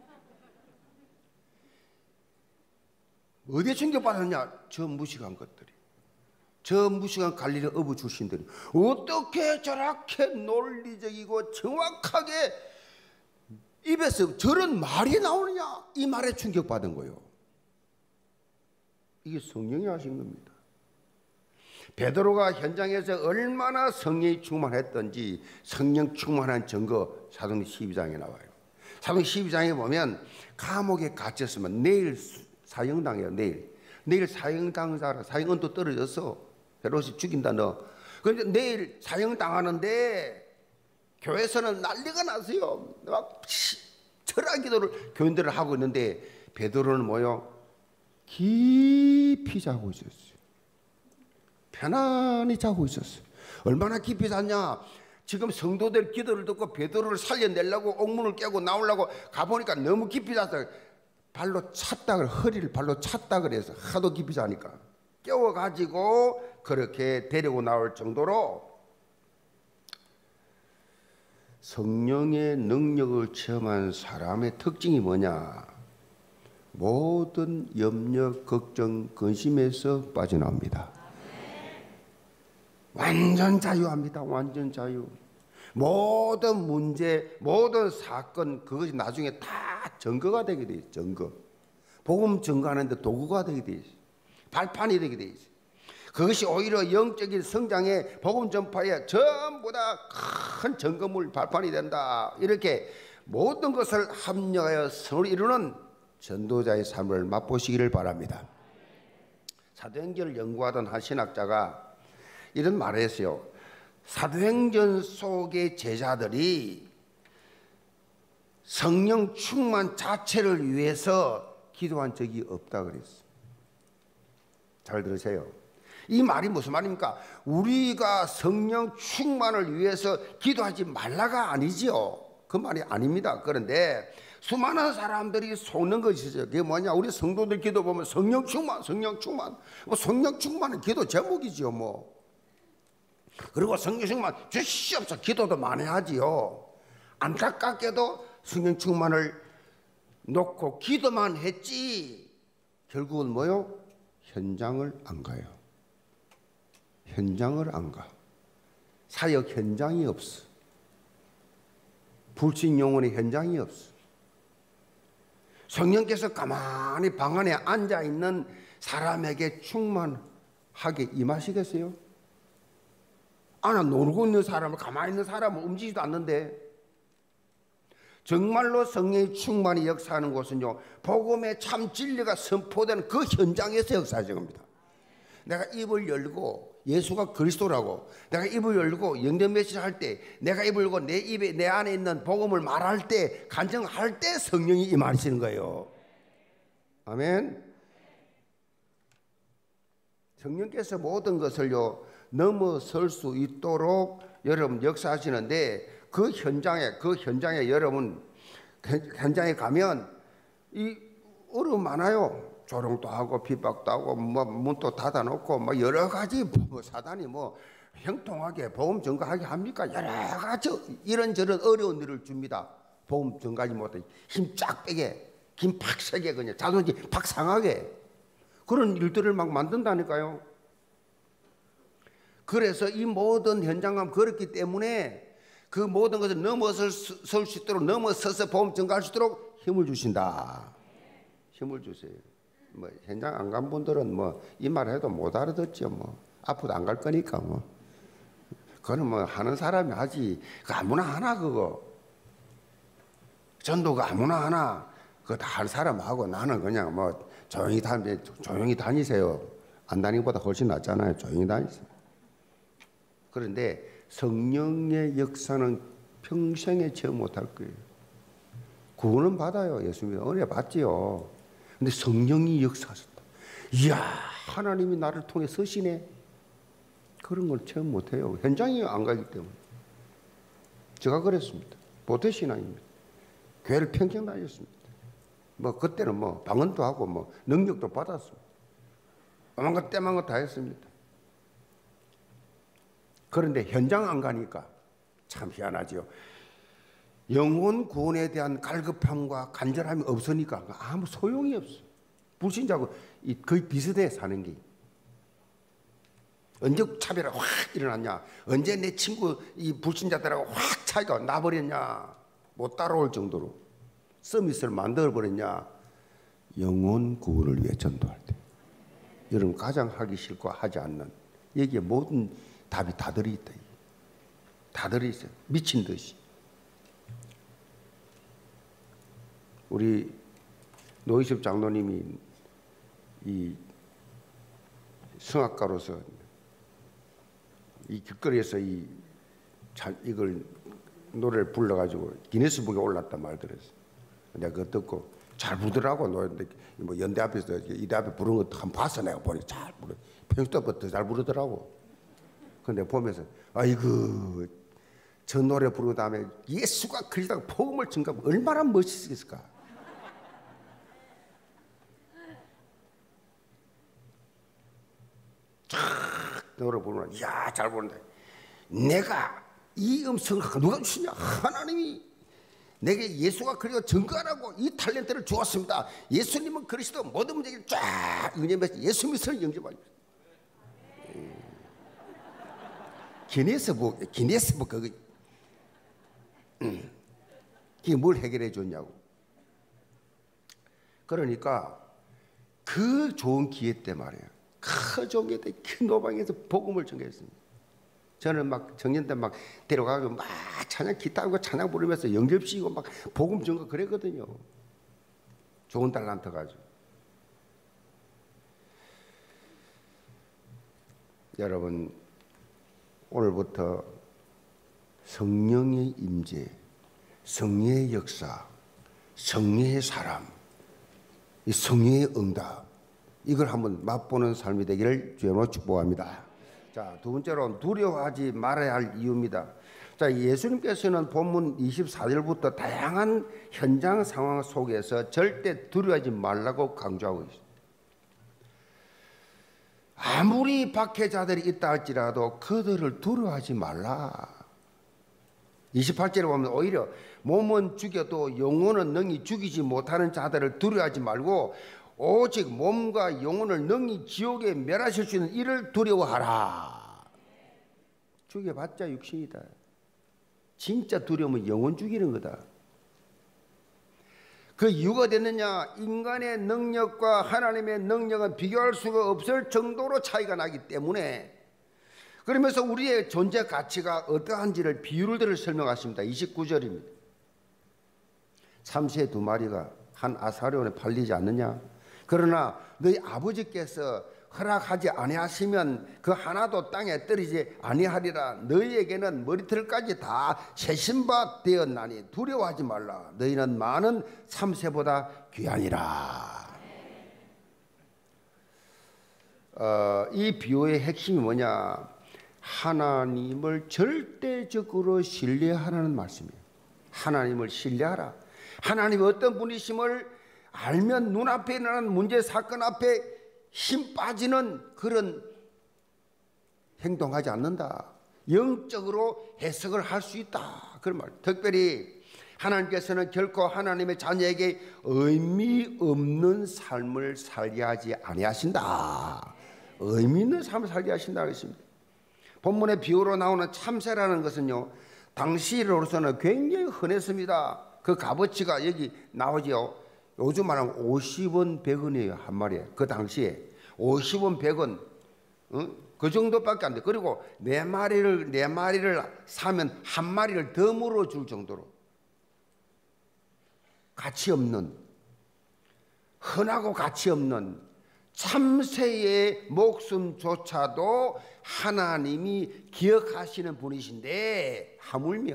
어디에 충격받았냐? 저 무식한 것들이, 저 무식한 갈릴리 어부 출신들이 어떻게 저렇게 논리적이고 정확하게 입에서 저런 말이 나오느냐? 이 말에 충격받은 거예요. 이게 성령이 하신 겁니다. 베드로가 현장에서 얼마나 성령이 충만했던지 성령 충만한 증거 사도행전 십이 장에 나와요. 사도행전 십이 장에 보면 감옥에 갇혔으면 내일 사형당해요. 내일 내일 사형당사라. 사형은 떨어졌어. 헤롯이 죽인다 너. 그런데 내일 사형당하는데 교회에서는 난리가 났어요. 막 철학 기도를 교인들을 하고 있는데 베드로는 뭐요? 깊이 자고 있었어요. 편안히 자고 있었어요. 얼마나 깊이 잤냐? 지금 성도들 기도를 듣고 베드로를 살려내려고 옥문을 깨고 나오려고 가보니까 너무 깊이 잤어요. 발로 찼다 그래. 허리를 발로 찼다 그래서 하도 깊이 자니까 깨워가지고 그렇게 데리고 나올 정도로 성령의 능력을 체험한 사람의 특징이 뭐냐? 모든 염려, 걱정, 근심에서 빠져나옵니다. 완전 자유합니다. 완전 자유. 모든 문제, 모든 사건, 그것이 나중에 다 증거가 되게 돼 있어요. 증거. 복음 증거하는데 도구가 되게 돼 있어요. 발판이 되게 돼 있어요. 그것이 오히려 영적인 성장에 복음 전파에 전부 다 큰 증거물 발판이 된다. 이렇게 모든 것을 합력하여 성을 이루는 전도자의 삶을 맛보시기를 바랍니다. 사도행전을 연구하던 한 신학자가 이런 말을 했어요. 사도행전 속의 제자들이 성령 충만 자체를 위해서 기도한 적이 없다 그랬어요. 잘 들으세요. 이 말이 무슨 말입니까? 우리가 성령 충만을 위해서 기도하지 말라가 아니지요. 그 말이 아닙니다. 그런데 수많은 사람들이 속는 것이죠. 그게 뭐냐? 우리 성도들 기도 보면 성령 충만, 성령 충만. 뭐 성령 충만은 기도 제목이지요, 뭐. 그리고 성령 충만 주시옵소서 기도도 많이 하지요. 안타깝게도 성령 충만을 놓고 기도만 했지 결국은 뭐요? 현장을 안 가요. 현장을 안 가. 사역 현장이 없어. 불신 영혼의 현장이 없어. 성령께서 가만히 방 안에 앉아있는 사람에게 충만하게 임하시겠어요? 안아 놀고 있는 사람을, 가만히 있는 사람은 움직이지도 않는데 정말로 성령의 충만히 역사하는 곳은요, 복음의 참 진리가 선포되는 그 현장에서 역사하는 겁니다. 내가 입을 열고 예수가 그리스도라고, 내가 입을 열고 영접 메시지 할 때, 내가 입을 열고 내 입에 내 안에 있는 복음을 말할 때, 간증할 때 성령이 임하시는 거예요. 아멘. 성령께서 모든 것을요 넘어설 수 있도록 여러분 역사하시는데, 그 현장에 그 현장에 여러분 현장에 가면 이 어려움 많아요. 조롱도 하고 핍박도 하고 뭐 문도 닫아놓고 뭐 여러 가지 뭐 사단이 뭐 형통하게 복음 전가하게 합니까? 여러 가지 이런저런 어려운 일을 줍니다. 복음 전가하지 못해 힘 쫙 빼게, 힘 팍 세게, 그냥 자존심 팍 상하게 그런 일들을 막 만든다니까요. 그래서 이 모든 현장감 그렇기 때문에 그 모든 것을 넘어설 수, 설 수 있도록, 넘어서서 복음 전가할 수 있도록 힘을 주신다. 힘을 주세요. 뭐 현장 안 간 분들은 뭐 이 말 해도 못 알아듣죠. 뭐 앞으로 안 갈 거니까 뭐 그거는 뭐 하는 사람이 하지. 그 아무나 하나 그거. 전도가 아무나 하나 그거 다 할 사람 하고, 나는 그냥 뭐 조용히 다니 조용히 다니세요. 안 다니기보다 훨씬 낫잖아요. 조용히 다니세요. 그런데 성령의 역사는 평생에 체험 못할 거예요. 구원은 받아요. 예수님 은혜 받지요. 근데 성령이 역사하셨다. 이야, 하나님이 나를 통해 서시네. 그런 걸 체험 못해요. 현장이 안 가기 때문에. 제가 그랬습니다. 보태신앙입니다. 교회를 평생 다녔습니다. 뭐 그때는 뭐 방언도 하고 뭐 능력도 받았습니다. 어만 것 때만 것 다 했습니다. 그런데 현장 안 가니까 참 희한하지요. 영혼 구원에 대한 갈급함과 간절함이 없으니까 아무 소용이 없어. 불신자하고 거의 비슷해 사는 게. 언제 차별이 확 일어났냐? 언제 내 친구 이 불신자들하고 확 차이가 나버렸냐? 못 따라올 정도로 서밋을 만들어버렸냐? 영혼 구원을 위해 전도할 때. 여러분 가장 하기 싫고 하지 않는, 여기에 모든 답이 다 들어있다. 다 들어있어요. 미친 듯이. 우리 노희섭 장로님이 이 성악가로서 이 길거리에서 이 이걸 노래를 불러가지고 기네스북에 올랐단 말 들었어. 내가 그거 듣고 잘 부르더라고. 뭐 연대 앞에서 이대 앞에 부르는 거 한번 봤어. 내가 보니 잘 부르. 평소부터 잘 부르더라고. 근데 보면서 아이고 저 노래 부르고 다음에 예수가 그리스도가 복음을 증가하면 얼마나 멋있겠을까. 쫙 노래 부르면 이야 잘 부른다. 내가 이 음성을 누가 주시냐? 하나님이 내게 예수가 그리스도 증거하라고 이 탤런트를 주었습니다. 예수님은 그리스도 모든 문제를 쫙 영접해서 예수 믿음을 영접합니다. 기네스북, 기네스북 그거 음. 그게 뭘 해결해 줬냐고. 그러니까 그 좋은 기회 때 말이에요. 그 좋은 기회 때 큰 노방에서 복음을 전개했습니다. 저는 막 정년 때 막 데려가고 막 찬양 기타 하고 찬양 부르면서 영접시키고 막 복음 전거 그랬거든요. 좋은 달란트 가지고. 여러분 오늘부터 성령의 임재, 성령의 역사, 성령의 사람, 이 성령의 응답, 이걸 한번 맛보는 삶이 되기를 주님으로 축복합니다. 자, 두 번째로 두려워하지 말아야 할 이유입니다. 자, 예수님께서는 본문 이십사 절부터 다양한 현장 상황 속에서 절대 두려워하지 말라고 강조하고 있습니다. 아무리 박해자들이 있다 할지라도 그들을 두려워하지 말라. 이십팔 절에 보면 오히려 몸은 죽여도 영혼은 능히 죽이지 못하는 자들을 두려워하지 말고 오직 몸과 영혼을 능히 지옥에 멸하실 수 있는 이를 두려워하라. 죽여봤자 육신이다. 진짜 두려움은 영혼 죽이는 거다. 그 이유가 됐느냐? 인간의 능력과 하나님의 능력은 비교할 수가 없을 정도로 차이가 나기 때문에, 그러면서 우리의 존재 가치가 어떠한지를 비유를 들어 설명하십니다. 이십구 절입니다. 참새 두 마리가 한 아사리온에 팔리지 않느냐? 그러나 너희 아버지께서 허락하지 아니하시면 그 하나도 땅에 떨어지지 아니하리라. 너희에게는 머리털까지 다 세신 바 되었나니 두려워하지 말라. 너희는 많은 참새보다 귀하니라. 어, 이 비유의 핵심이 뭐냐? 하나님을 절대적으로 신뢰하라는 말씀이에요. 하나님을 신뢰하라. 하나님이 어떤 분이심을 알면 눈앞에 일어나는 문제 사건 앞에 힘 빠지는 그런 행동하지 않는다. 영적으로 해석을 할 수 있다. 그런 말. 특별히 하나님께서는 결코 하나님의 자녀에게 의미 없는 삶을 살게 하지 아니하신다. 의미 있는 삶을 살게 하신다 하겠습니다. 본문의 비유로 나오는 참새라는 것은요, 당시로서는 굉장히 흔했습니다. 그 값어치가 여기 나오죠. 요즘 말하면 오십 원, 백 원이에요. 한 마리에. 그 당시에 오십 원, 백 원, 어? 그 정도밖에 안 돼. 그리고 네 마리를 네 마리를 사면 한 마리를 더 물어줄 정도로 가치 없는, 흔하고 가치 없는 참새의 목숨조차도 하나님이 기억하시는 분이신데, 하물며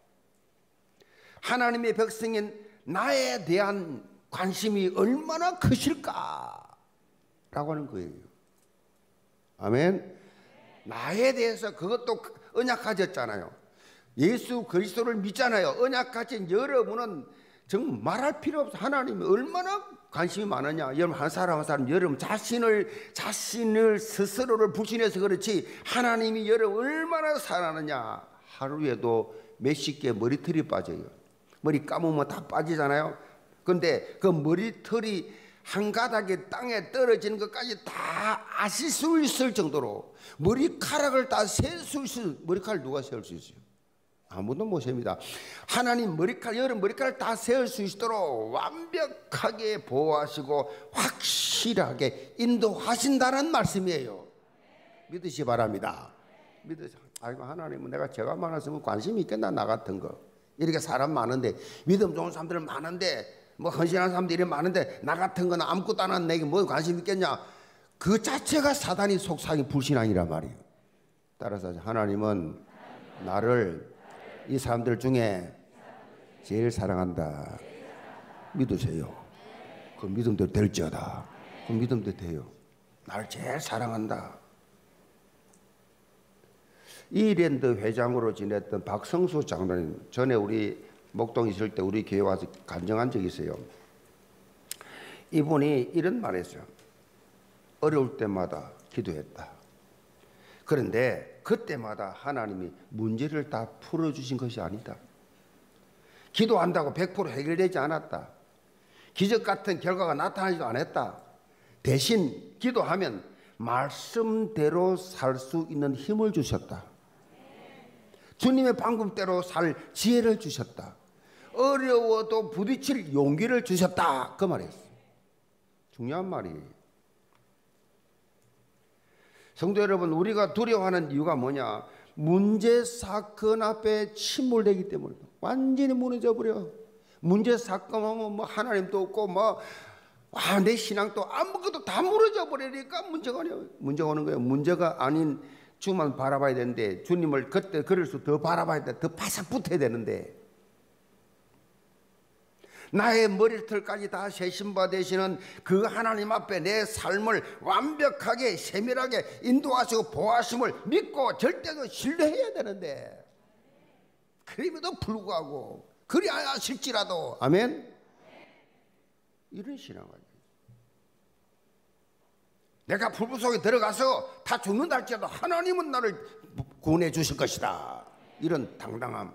하나님의 백성인 나에 대한 관심이 얼마나 크실까 라고 하는 거예요. 아멘. 나에 대해서 그것도 언약가졌잖아요. 예수 그리스도를 믿잖아요. 언약가진 여러분은 정말 말할 필요 없어. 하나님이 얼마나 관심이 많으냐. 여러분 한 사람 한 사람 여러분 자신을 자신을 스스로를 불신해서 그렇지 하나님이 여러분 얼마나 사랑하느냐. 하루에도 몇십 개 머리털이 빠져요. 머리 감으면 다 빠지잖아요. 근데 그 머리털이 한 가닥에 땅에 떨어지는 것까지 다 아실 수 있을 정도로 머리카락을 다 셀 수 있을, 머리카락 누가 세울 수 있어요? 아무도 못 셉니다. 하나님 머리카락, 여러분 머리카락 다 세울 수 있도록 완벽하게 보호하시고 확실하게 인도하신다는 말씀이에요. 믿으시 바랍니다. 믿으시. 아이고 하나님은 내가 죄가 많았으면 관심이 있겠나 나 같은 거. 이렇게 사람 많은데 믿음 좋은 사람들은 많은데 뭐 헌신하는 사람들이 많은데 나 같은 거는 아무것도 안 하는 내게 뭐 관심 있겠냐. 그 자체가 사단이 속삭인 불신앙이란 말이에요. 따라서 하나님은 나를 이 사람들 중에 제일 사랑한다. 믿으세요. 그 믿음대로 될지어다. 그 믿음대로 돼요. 나를 제일 사랑한다. 이랜드 회장으로 지냈던 박성수 장로님, 전에 우리 목동 있을 때 우리 교회 와서 간증한 적이 있어요. 이분이 이런 말 했어요. 어려울 때마다 기도했다. 그런데 그때마다 하나님이 문제를 다 풀어주신 것이 아니다. 기도한다고 백 퍼센트 해결되지 않았다. 기적 같은 결과가 나타나지도 않았다. 대신 기도하면 말씀대로 살 수 있는 힘을 주셨다. 주님의 방법대로 살 지혜를 주셨다. 어려워도 부딪힐 용기를 주셨다. 그 말이었어요. 중요한 말이에요. 성도 여러분, 우리가 두려워하는 이유가 뭐냐? 문제 사건 앞에 침몰되기 때문에 완전히 무너져 버려. 문제 사건 하면 뭐 하나님도 없고 뭐 와, 내 신앙도 아무것도 다 무너져 버리니까 문제가 오네요. 문제가 오는 거예요. 문제가 아닌 주만 바라봐야 되는데, 주님을 그때 그럴수록 더 바라봐야 돼. 더 바삭 붙어야 되는데, 나의 머리털까지 다 세신 바 되시는 그 하나님 앞에 내 삶을 완벽하게 세밀하게 인도하시고 보호하심을 믿고 절대로 신뢰해야 되는데, 그럼에도 불구하고 그리 하실지라도, 아멘? 이런 신앙을 내가 불불 속에 들어가서 다 죽는다 할지라도 하나님은 나를 구원해 주실 것이다. 이런 당당함,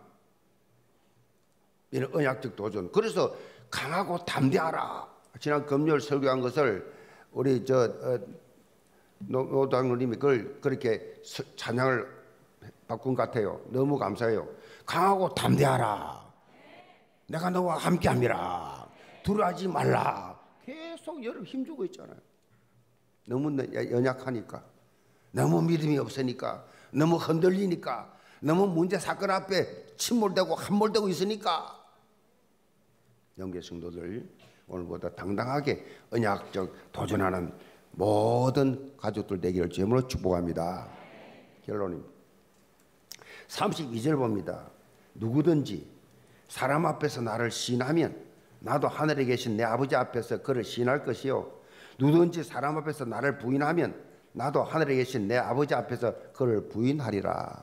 이런 언약적 도전. 그래서 강하고 담대하라. 지난 금요일 설교한 것을 우리 저 어, 노당님이 그걸 그렇게 찬양을 바꾼 것 같아요. 너무 감사해요. 강하고 담대하라. 내가 너와 함께함이라. 두려워하지 말라. 계속 여러분 힘주고 있잖아요. 너무 연약하니까, 너무 믿음이 없으니까, 너무 흔들리니까, 너무 문제 사건 앞에 침몰되고 함몰되고 있으니까. 영계 성도들, 오늘보다 당당하게 언약적 도전하는 모든 가족들 되기를 주님으로 축복합니다. 결론입니다. 삼십이 절 봅니다. 누구든지 사람 앞에서 나를 시인하면 나도 하늘에 계신 내 아버지 앞에서 그를 시인할 것이요, 누구든지 사람 앞에서 나를 부인하면 나도 하늘에 계신 내 아버지 앞에서 그를 부인하리라.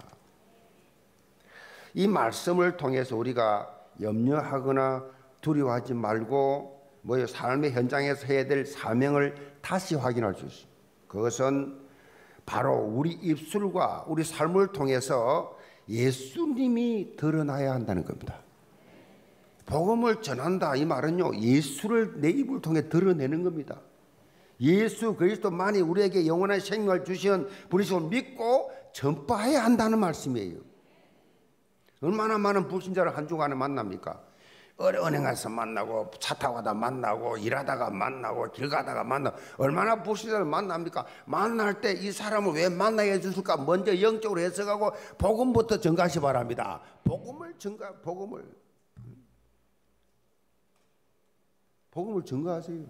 이 말씀을 통해서 우리가 염려하거나 두려워하지 말고 뭐 삶의 현장에서 해야 될 사명을 다시 확인할 수 있습니다. 그것은 바로 우리 입술과 우리 삶을 통해서 예수님이 드러나야 한다는 겁니다. 복음을 전한다 이 말은요, 예수를 내 입을 통해 드러내는 겁니다. 예수 그리스도만이 우리에게 영원한 생명을 주신 분이심을 믿고 전파해야 한다는 말씀이에요. 얼마나 많은 불신자를 한 주간에 만납니까? 은행에서 만나고 차 타고 가다 만나고 일하다가 만나고 길 가다가 만나고 얼마나 불신자를 만납니까? 만날 때 이 사람을 왜 만나게 해줬을까? 먼저 영적으로 해석하고 복음부터 전가하시 바랍니다. 복음을 전가, 복음을 복음을 전가하세요.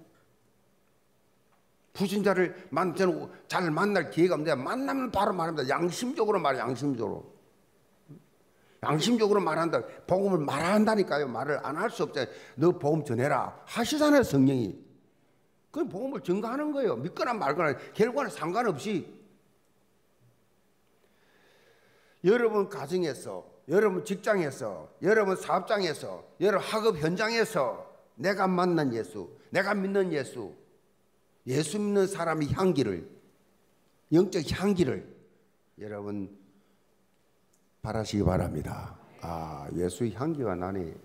불신자를 만, 저는 잘 만날 기회가 없는데 만나면 바로 말합니다. 양심적으로 말해, 양심적으로. 양심적으로 말한다. 복음을 말한다니까요. 말을 안 할 수 없잖아요. 너 복음 전해라 하시잖아요, 성령이. 그 복음을 전가하는 거예요. 믿거나 말거나 결과는 상관없이. 여러분 가정에서, 여러분 직장에서, 여러분 사업장에서, 여러분 학업 현장에서 내가 만난 예수, 내가 믿는 예수, 예수 믿는 사람의 향기를, 영적 향기를 여러분 바라시기 바랍니다. 아, 예수의 향기가 나네.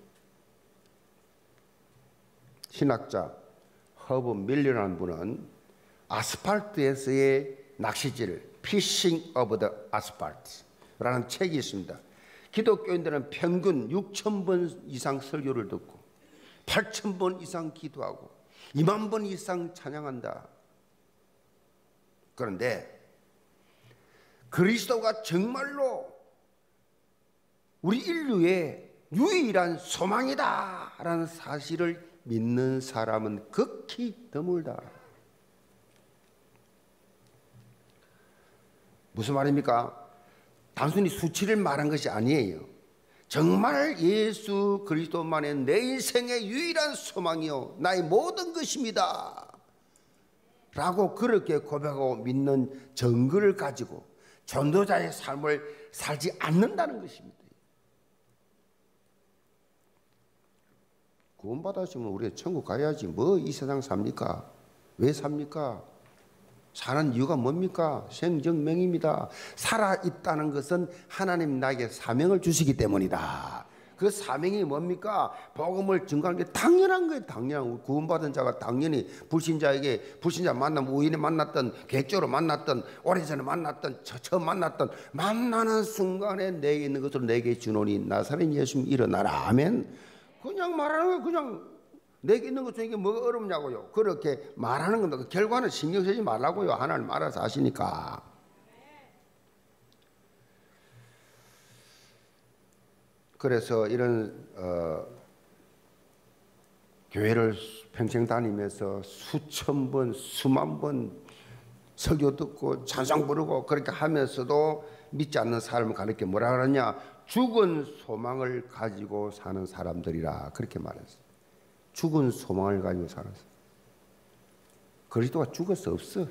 신학자 허브 밀러라는 분은 아스팔트에서의 낚시질, Fishing of the Asphalt라는 책이 있습니다. 기독교인들은 평균 육천 번 이상 설교를 듣고 팔천 번 이상 기도하고 이만 번 이상 찬양한다. 그런데 그리스도가 정말로 우리 인류의 유일한 소망이다라는 사실을 믿는 사람은 극히 드물다. 무슨 말입니까? 단순히 수치를 말한 것이 아니에요. 정말 예수 그리스도만의 내 인생의 유일한 소망이요 나의 모든 것입니다 라고 그렇게 고백하고 믿는 증거를 가지고 전도자의 삶을 살지 않는다는 것입니다. 구원받았으면 우리가 천국 가야지 뭐 이 세상 삽니까? 왜 삽니까? 사는 이유가 뭡니까? 생정명입니다. 살아있다는 것은 하나님 나에게 사명을 주시기 때문이다. 그 사명이 뭡니까? 복음을 증거하는 게 당연한 거예요. 당연한. 구원받은 자가 당연히 불신자에게, 불신자 만나면 우연히 만났던, 계획적으로 만났던, 오래전에 만났던, 처음 만났던, 만나는 순간에 내게 있는 것으로 내게 주노니 나사렛 예수님 일어나라. 아멘. 그냥 말하는 거예요. 그냥 내게 있는 것 중에 뭐가 어렵냐고요. 그렇게 말하는 겁니다. 그 결과는 신경 쓰지 말라고요. 하나님 알아서 하시니까. 그래서 이런 어, 교회를 평생 다니면서 수천 번, 수만 번 설교 듣고 찬송 부르고 그렇게 하면서도 믿지 않는 사람을 가르쳐 뭐라 그러냐? 죽은 소망을 가지고 사는 사람들이라 그렇게 말했어요. 죽은 소망을 가지고 살았어. 그리스도가 죽어서 없어.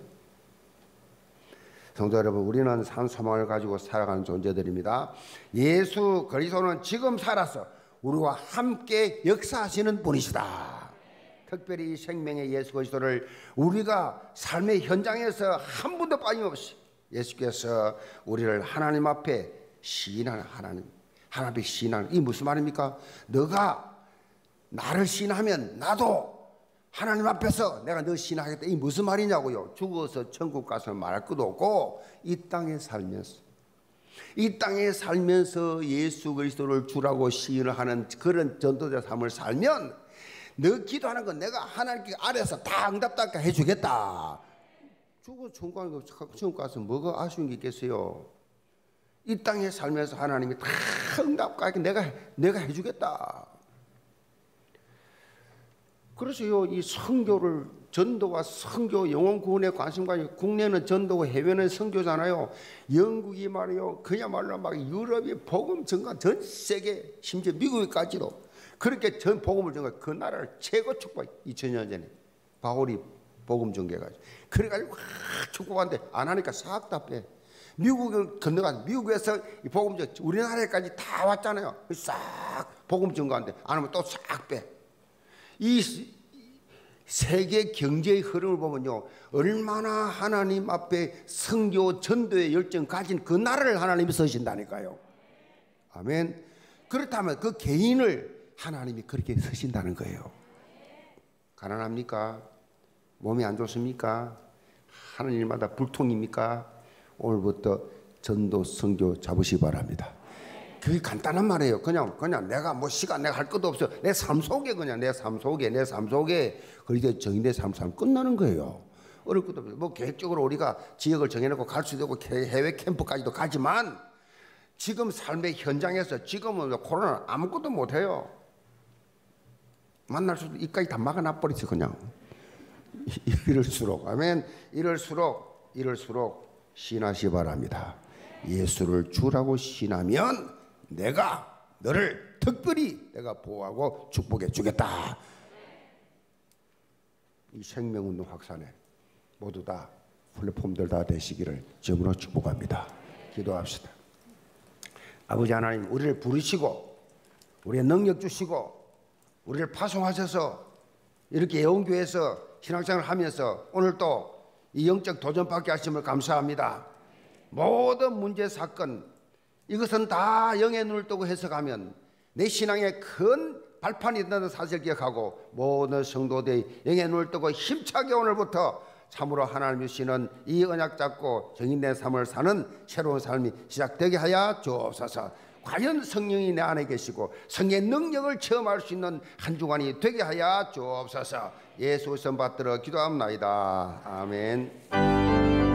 성도 여러분, 우리는 산 소망을 가지고 살아가는 존재들입니다. 예수 그리스도는 지금 살아서 우리와 함께 역사하시는 분이시다. 특별히 이 생명의 예수 그리스도를 우리가 삶의 현장에서 한 분도 빠짐없이 예수께서 우리를 하나님 앞에 시인하는 하나님, 하나님 앞에 시인하는, 이 무슨 말입니까? 너가 나를 시인하면 나도 하나님 앞에서 내가 너 시인하겠다. 이 무슨 말이냐고요? 죽어서 천국 가서 말할 것도 없고 이 땅에 살면서 이 땅에 살면서 예수 그리스도를 주라고 시인을 하는 그런 전도자 삶을 살면 너 기도하는 건 내가 하나님께 아래서 다 응답답게 해주겠다. 죽어 천국 가서 뭐가 아쉬운 게 있겠어요? 이 땅에 살면서 하나님이 다 응답하게 내가 내가 해주겠다. 그래서요, 이 선교를, 전도와 선교, 영혼 구원에 관심과, 국내는 전도고 해외는 선교잖아요. 영국이 말이요, 그야말로 막 유럽이 복음 전가, 전 세계, 심지어 미국까지도 그렇게 전 복음을 전가, 그 나라를 최고 축복, 이천 년 전에 바울이 복음 전개가지고 그래가지고 확 축복하는데 안 하니까 싹 다 빼. 미국을 건너가, 미국에서 이 복음 전 우리나라에까지 다 왔잖아요. 싹 복음 전가하는데 안 하면 또 싹 빼. 이 세계 경제의 흐름을 보면요, 얼마나 하나님 앞에 선교 전도의 열정 가진 그 나라를 하나님이 쓰신다니까요. 아멘. 그렇다면 그 개인을 하나님이 그렇게 쓰신다는 거예요. 가난합니까? 몸이 안 좋습니까? 하는 일마다 불통입니까? 오늘부터 전도 선교 잡으시기 바랍니다. 그게 간단한 말이에요. 그냥 그냥 내가 뭐 시간 내가 할 것도 없어. 내 삶 속에 그냥 내 삶 속에 내 삶 속에 그렇게 정인의 삶 삶 끝나는 거예요. 어려울 것도 없어요. 뭐 계획적으로 우리가 지역을 정해놓고 갈 수도 있고 해외 캠프까지도 가지만 지금 삶의 현장에서 지금은 코로나 아무것도 못 해요. 만날 수도 이까지 다 막아놔 버리지 그냥. 이럴수록 아멘. 이럴수록 이럴수록 신하시 바랍니다. 예수를 주라고 신하면 내가 너를 특별히 내가 보호하고 축복해 주겠다. 이 생명운동 확산에 모두 다 플랫폼들 다 되시기를 주님으로 축복합니다. 기도합시다. 아버지 하나님, 우리를 부르시고 우리의 능력 주시고 우리를 파송하셔서 이렇게 예언교회에서 신앙생활을 하면서 오늘 또 이 영적 도전받게 하심을 감사합니다. 모든 문제 사건 이것은 다 영의 눈을 뜨고 해석하면 내 신앙의 큰 발판이 된다는 사실을 기억하고 모든 성도들이 영의 눈을 뜨고 힘차게 오늘부터 참으로 하나님 주시는 이 언약 잡고 정인된 삶을 사는 새로운 삶이 시작되게 하여 주옵소서. 과연 성령이 내 안에 계시고 성의 능력을 체험할 수 있는 한 주간이 되게 하여 주옵소서. 예수 선 받들어 기도합나이다. 아멘.